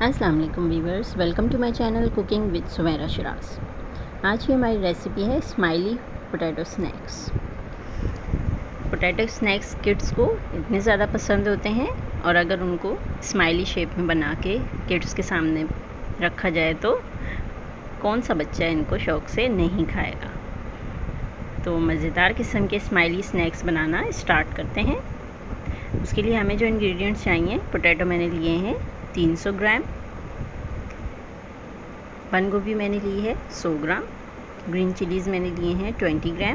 अस्सलाम वालेकुम viewers, welcome to my channel cooking with Sumera Shiraz. आज की हमारी रेसिपी है smiley potato snacks. Potato snacks kids को इतने ज़्यादा पसंद होते हैं और अगर उनको स्माइली शेप में बना के किड्स के सामने रखा जाए तो कौन सा बच्चा इनको शौक़ से नहीं खाएगा। तो मज़ेदार किस्म के स्माइली स्नैक्स बनाना स्टार्ट करते हैं। उसके लिए हमें जो इंग्रेडिएंट्स चाहिए, पोटैटो मैंने लिए हैं 300 ग्राम, बंद गोभी मैंने ली है 100 ग्राम, ग्रीन चिलीज़ मैंने लिए हैं 20 ग्राम,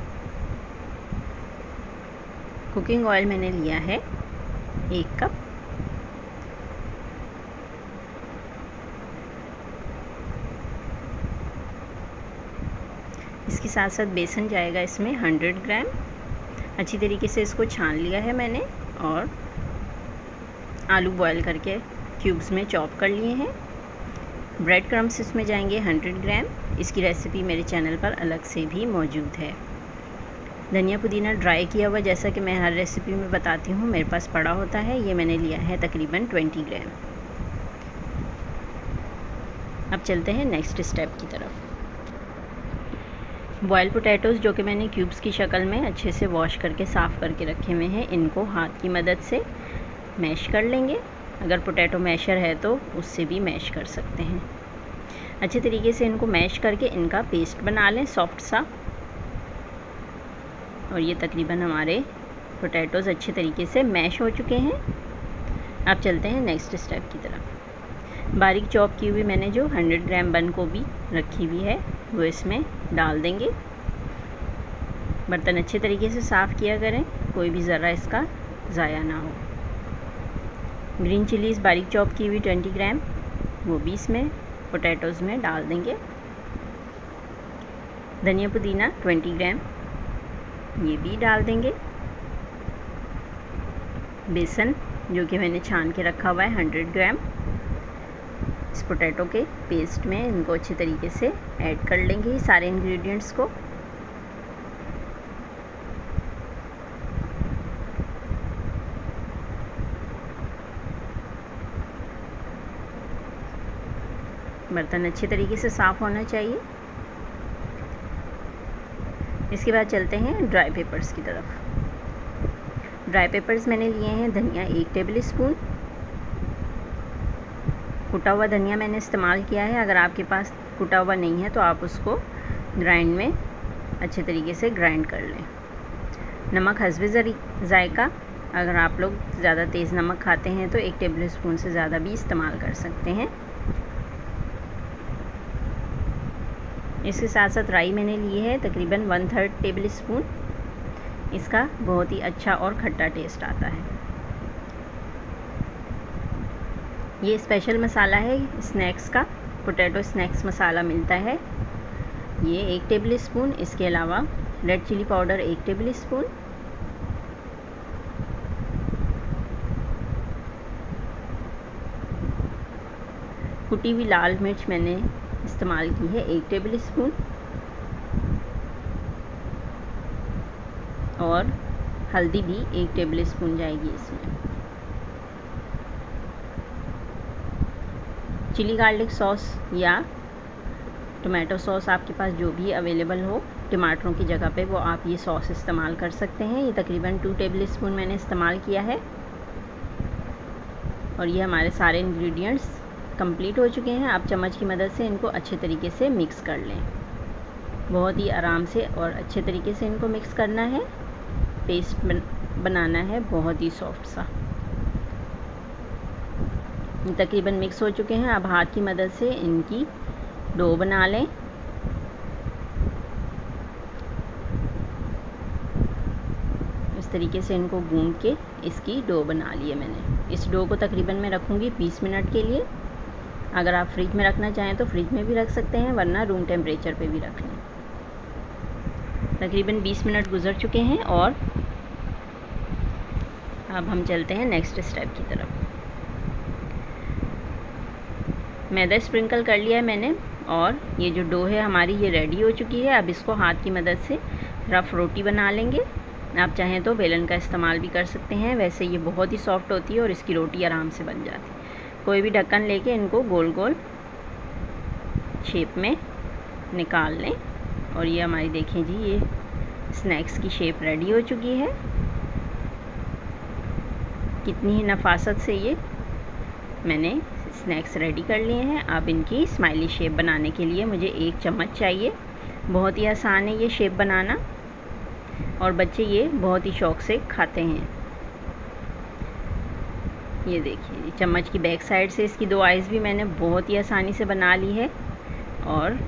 कुकिंग ऑयल मैंने लिया है 1 कप, इसके साथ साथ बेसन जाएगा इसमें 100 ग्राम। अच्छी तरीके से इसको छान लिया है मैंने और आलू बॉयल करके क्यूब्स में चॉप कर लिए हैं। ब्रेड क्रम्स इसमें जाएंगे 100 ग्राम। इसकी रेसिपी मेरे चैनल पर अलग से भी मौजूद है। धनिया पुदीना ड्राई किया हुआ, जैसा कि मैं हर रेसिपी में बताती हूँ, मेरे पास पड़ा होता है, ये मैंने लिया है तकरीबन 20 ग्राम। अब चलते हैं नेक्स्ट स्टेप की तरफ। बॉयल पोटैटोज़ जो कि मैंने क्यूब्स की शक्ल में अच्छे से वॉश करके साफ़ करके रखे हुए हैं, इनको हाथ की मदद से मैश कर लेंगे। अगर पोटैटो मैशर है तो उससे भी मैश कर सकते हैं। अच्छे तरीके से इनको मैश करके इनका पेस्ट बना लें सॉफ्ट सा। और ये तकरीबन हमारे पोटैटोज़ अच्छे तरीके से मैश हो चुके हैं। अब चलते हैं नेक्स्ट स्टेप की तरफ। बारीक चॉप की हुई मैंने जो 100 ग्राम बंद गोभी रखी हुई है वो इसमें डाल देंगे। बर्तन अच्छे तरीके से साफ़ किया करें, कोई भी ज़रा इसका ज़ाया ना हो। ग्रीन चिलीज़ बारीक चॉप की हुई 20 ग्राम, वो भी इसमें पोटैटोज़ में डाल देंगे। धनिया पुदीना 20 ग्राम, ये भी डाल देंगे। बेसन जो कि मैंने छान के रखा हुआ है 100 ग्राम, इस पोटैटो के पेस्ट में इनको अच्छे तरीके से ऐड कर लेंगे ये सारे इंग्रेडिएंट्स को। बर्तन अच्छे तरीके से साफ़ होना चाहिए। इसके बाद चलते हैं ड्राई पेपर्स की तरफ। ड्राई पेपर्स मैंने लिए हैं धनिया 1 टेबल स्पून, कुटा हुआ धनिया मैंने इस्तेमाल किया है। अगर आपके पास कुटा हुआ नहीं है तो आप उसको ग्राइंड में अच्छे तरीके से ग्राइंड कर लें। नमक हस्बे जायका, अगर आप लोग ज़्यादा तेज़ नमक खाते हैं तो 1 टेबल स्पून से ज़्यादा भी इस्तेमाल कर सकते हैं। इसके साथ साथ राई मैंने ली है तकरीबन 1/3 टेबल स्पून। इसका बहुत ही अच्छा और खट्टा टेस्ट आता है। ये स्पेशल मसाला है स्नैक्स का, पोटैटो स्नैक्स मसाला मिलता है, ये 1 टेबल स्पून। इसके अलावा red chilli powder 1 table spoon, कुटी हुई लाल मिर्च मैंने इस्तेमाल की है 1 टेबल स्पून, और हल्दी भी 1 टेबल स्पून जाएगी इसमें। चिली गार्लिक सॉस या टोमेटो सॉस आपके पास जो भी अवेलेबल हो, टमाटरों की जगह पे वो आप ये सॉस इस्तेमाल कर सकते हैं। ये तकरीबन 2 टेबल स्पून मैंने इस्तेमाल किया है। और ये हमारे सारे इंग्रेडिएंट्स कंप्लीट हो चुके हैं। आप चम्मच की मदद से इनको अच्छे तरीके से मिक्स कर लें। बहुत ही आराम से और अच्छे तरीके से इनको मिक्स करना है। पेस्ट बनाना है बहुत ही सॉफ्ट सा। तकरीबन मिक्स हो चुके हैं। अब हाथ की मदद से इनकी डो बना लें। इस तरीके से इनको गूंद के इसकी डो बना ली है मैंने। इस डो को तकरीबन मैं रखूँगी 20 मिनट के लिए। अगर आप फ्रिज में रखना चाहें तो फ्रिज में भी रख सकते हैं, वरना रूम टेम्परेचर पे भी रख लें। तकरीबन 20 मिनट गुजर चुके हैं और अब हम चलते हैं नेक्स्ट स्टेप की तरफ। मैदा स्प्रिंकल कर लिया है मैंने और ये जो डो है हमारी ये रेडी हो चुकी है। अब इसको हाथ की मदद से रफ़ रोटी बना लेंगे। आप चाहें तो बेलन का इस्तेमाल भी कर सकते हैं, वैसे ये बहुत ही सॉफ्ट होती है और इसकी रोटी आराम से बन जाती है। कोई भी ढक्कन लेके इनको गोल गोल शेप में निकाल लें। और ये हमारी देखें जी, ये स्नैक्स की शेप रेडी हो चुकी है। कितनी ही नफासत से ये मैंने स्नैक्स रेडी कर लिए हैं। अब इनकी स्माइली शेप बनाने के लिए मुझे 1 चम्मच चाहिए। बहुत ही आसान है ये शेप बनाना और बच्चे ये बहुत ही शौक़ से खाते हैं। ये देखिए, चम्मच की बैक साइड से इसकी 2 आइज़ भी मैंने बहुत ही आसानी से बना ली है। और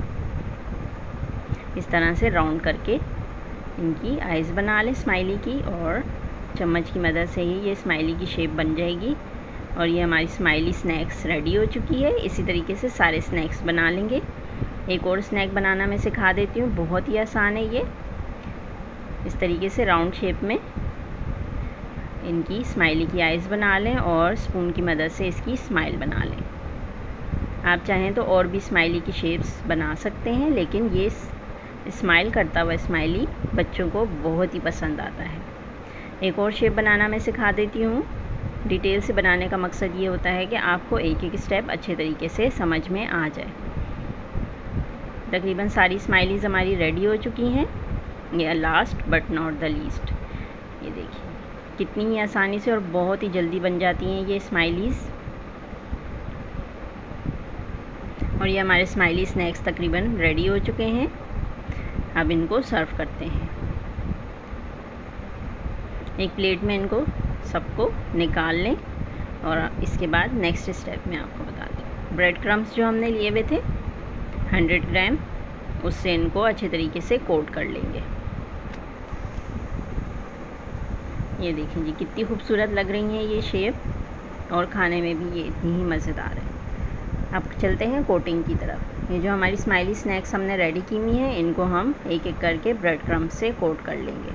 इस तरह से राउंड करके इनकी आइज़ बना लें स्माइली की, और चम्मच की मदद से ही ये स्माइली की शेप बन जाएगी। और ये हमारी स्माइली स्नैक्स रेडी हो चुकी है। इसी तरीके से सारे स्नैक्स बना लेंगे। एक और स्नैक बनाना मैं सिखा देती हूँ, बहुत ही आसान है ये। इस तरीके से राउंड शेप में इनकी स्माइली की आइज़ बना लें और स्पून की मदद से इसकी स्माइल बना लें। आप चाहें तो और भी स्माइली की शेप्स बना सकते हैं, लेकिन ये स्माइल करता हुआ स्माइली बच्चों को बहुत ही पसंद आता है। एक और शेप बनाना मैं सिखा देती हूँ। डिटेल से बनाने का मकसद ये होता है कि आपको एक एक स्टेप अच्छे तरीके से समझ में आ जाए। तकरीबन सारी स्माइलीज़ हमारी रेडी हो चुकी हैं। ये last but not the least, ये देखिए कितनी ही आसानी से और बहुत ही जल्दी बन जाती हैं ये स्माइलीज़। और ये हमारे स्माइली स्नैक्स तकरीबन रेडी हो चुके हैं। अब इनको सर्व करते हैं। एक प्लेट में इनको सबको निकाल लें और इसके बाद नेक्स्ट स्टेप में आपको बताती हूँ। ब्रेड क्रम्स जो हमने लिए हुए थे 100 ग्राम, उससे इनको अच्छे तरीके से कोट कर लेंगे। ये देखें जी, कितनी खूबसूरत लग रही हैं ये शेप, और खाने में भी ये इतनी ही मज़ेदार है। अब चलते हैं कोटिंग की तरफ। ये जो हमारी स्माइली स्नैक्स हमने रेडी की हुई हैं, इनको हम एक एक करके ब्रेड क्रम्ब से कोट कर लेंगे।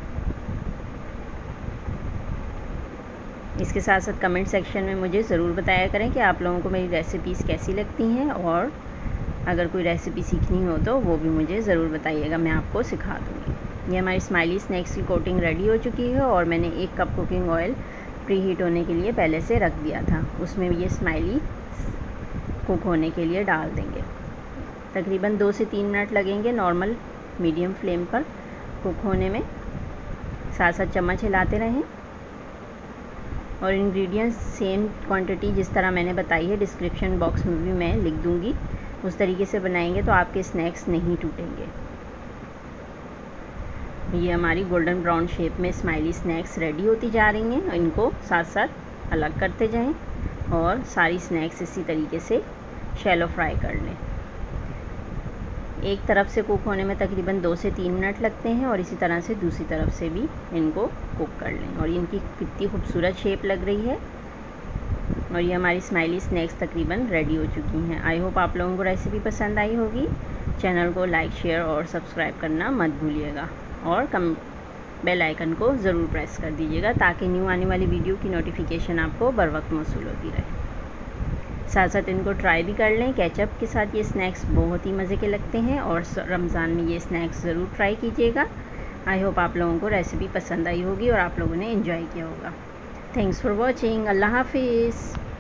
इसके साथ साथ कमेंट सेक्शन में मुझे ज़रूर बताया करें कि आप लोगों को मेरी रेसिपीज़ कैसी लगती हैं, और अगर कोई रेसिपी सीखनी हो तो वो भी मुझे ज़रूर बताइएगा, मैं आपको सिखा दूँगी। ये हमारी स्माइली स्नैक्स की कोटिंग रेडी हो चुकी है और मैंने 1 cup cooking oil pre heat होने के लिए पहले से रख दिया था। उसमें ये स्माइली कुक होने के लिए डाल देंगे। तकरीबन 2 से 3 मिनट लगेंगे नॉर्मल मीडियम फ्लेम पर कुक होने में। साथ साथ चम्मच हिलाते रहें। और इंग्रेडिएंट्स सेम क्वांटिटी जिस तरह मैंने बताई है डिस्क्रिप्शन बॉक्स में भी मैं लिख दूँगी, उस तरीके से बनाएंगे तो आपके स्नैक्स नहीं टूटेंगे। ये हमारी गोल्डन ब्राउन शेप में स्माइली स्नैक्स रेडी होती जा रही हैं। इनको साथ साथ अलग करते जाएं और सारी स्नैक्स इसी तरीके से शैलो फ्राई कर लें। एक तरफ से कुक होने में तकरीबन 2 से 3 मिनट लगते हैं और इसी तरह से दूसरी तरफ से भी इनको कुक कर लें। और इनकी कितनी खूबसूरत शेप लग रही है। और ये हमारी स्माइली स्नैक्स तकरीबन रेडी हो चुकी हैं। आई होप आप लोगों को रेसिपी पसंद आई होगी। चैनल को लाइक, शेयर और सब्सक्राइब करना मत भूलिएगा, और बेल आइकन को ज़रूर प्रेस कर दीजिएगा ताकि न्यू आने वाली वीडियो की नोटिफिकेशन आपको बर वक्त मौसूल होती रहे। साथ साथ इनको ट्राई भी कर लें। केचप के साथ ये स्नैक्स बहुत ही मज़े के लगते हैं, और रमज़ान में ये स्नैक्स ज़रूर ट्राई कीजिएगा। आई होप आप लोगों को रेसिपी पसंद आई होगी और आप लोगों ने एंजॉय किया होगा। Thanks for watching. अल्लाह हाफिज़।